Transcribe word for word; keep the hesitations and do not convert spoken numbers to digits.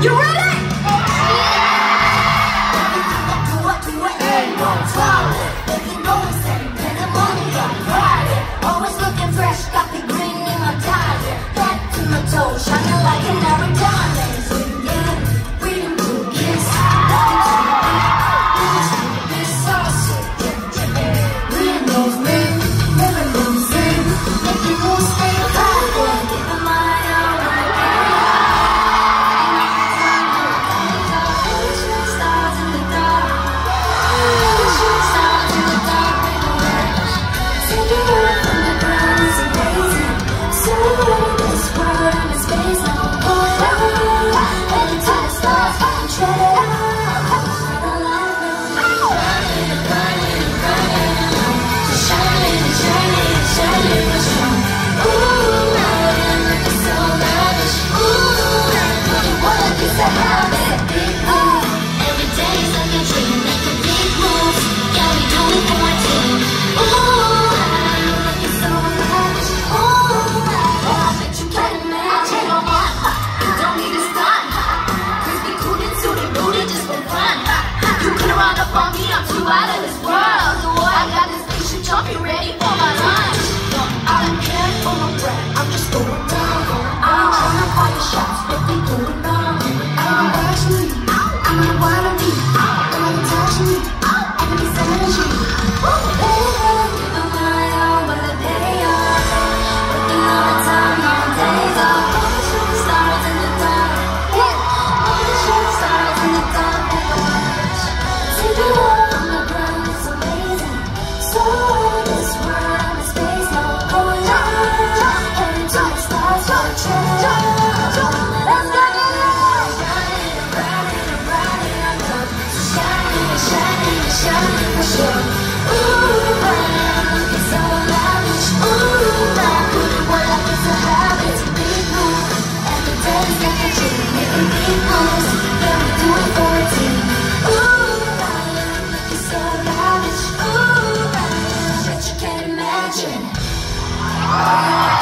You ready? Always looking fresh, got the green in my tie. Back to my toes, shining like an arrow diamonds. Yeah, breathing through kiss. This sauce, real moves me, never moves in. Make it move, stay high, boy. Give them my all, my stars in the dark. Stars in the dark, take it away from the ground, it's amazing. So this world and space, no going on. Heading to the stars, I can tread it out. Shining, shining, shining, we're strong. Ooh, I'm looking so lavish. Ooh, what a piece of habit. Ooh, every day's like a dream, like a big move. Yeah, we do it for our team. Ooh, I'm looking so lavish. Ooh, I bet you can't imagine. You don't need to stunt. Crispy, cool, and suited, booted just for fun. You couldn't run up on me, I'm too out of this world. I got this station jumping ready for my lunch. I don't care for my breath, I'm just going down. I ain't trying to fire shots, but they going down. I don't watch me, I don't wanna be. Don't touch me, I can be energy. Give them my all, but I pay off. Working all the time, long days off. All the shooting stars in the dark. All the shooting stars in the dark, they go watch. Take it all from the ground, it's amazing. So this world is space, no going on. Heading to the stars, so tread it out. Let's go! Riding, riding, riding, I'm done. Shining, shining, shining for sure. Ooh, I'm looking so lavish. Ooh, I couldn't work like it's a habit. It's a big move. Every day's like a dream, making big moves. Yeah, we do it for a team. Ooh, I'm looking so lavish. Ooh, I bet you can't imagine.